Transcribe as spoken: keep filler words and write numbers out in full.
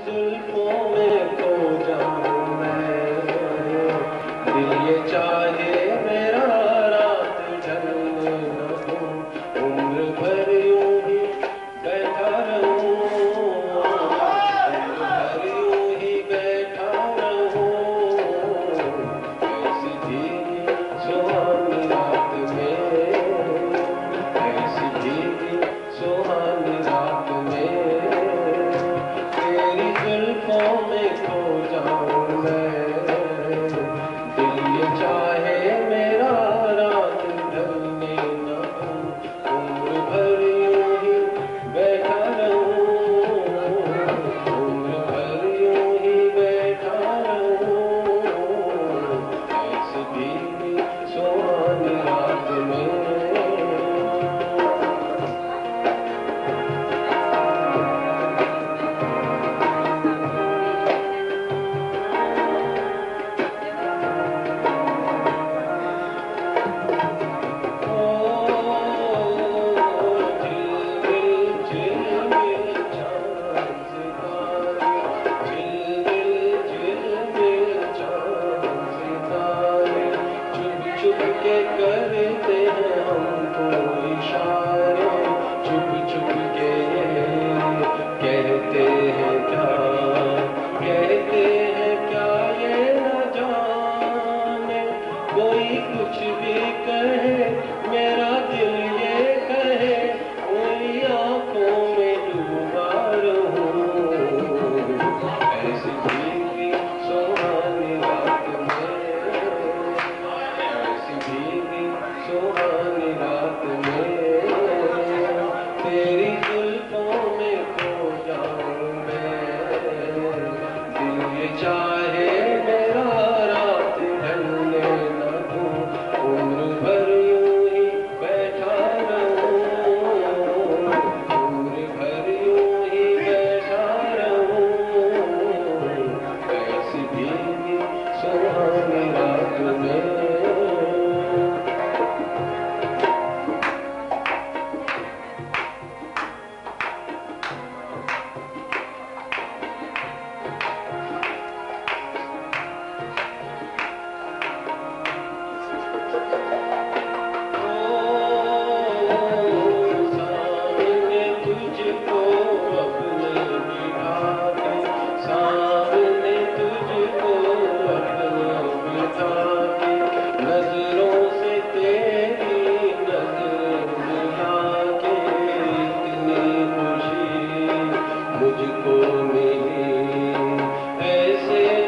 जुल्फों में खो जाऊं मैं, दिल ये चाहे मेरा रात ढलने न दूं, उम्र भर यूं ही बैठा रहूं, उम्र भर यूं ही बैठा रहूं, ऐसी भीगी सुहानी रात में, ऐसी भीगी सुहानी रात में, तेरी जुल्फों में खो जाऊं मैं, दिल ये चाहे मेरा रात ढलने न दूं, उम्र भर यूं ही बैठा रहूं, उम्र भर यूं ही बैठा रहूं, ऐसी भीगी सुहानी रात में। के करते हैं हमको इशारे, चुप चुप के कहते हैं क्या, कहते हैं क्या ये न जाने, कोई कुछ भी कहे मेरा दिल ये कहे, कोई आंखों में डूबा रहूं, ऐसी भीगी सुहानी रात में, भीगी सुहानी रात में, तेरी जुल्फों में खो जाऊं मैं, दिल ये चाहे मेरा रात ढलने न दूं, उम्र भर यूं ही बैठा रहूं, उम्र भर यूं ही बैठा रहूं, ऐसी भीगी सुहानी रात में। मुझको मिली ऐसे